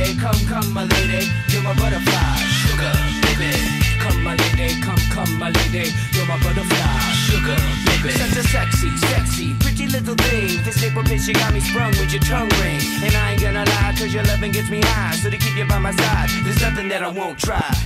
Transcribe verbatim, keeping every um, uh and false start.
lady, come, come, my lady, you're my butterfly, sugar, baby. Come, my lady, come, come, my lady, you're my butterfly, sugar, baby. Such a sexy, sexy, pretty little thing. This April bitch, you got me sprung with your tongue ring. And I ain't gonna lie, cause your loving gets me high. So to keep you by my side, there's nothing that I won't try.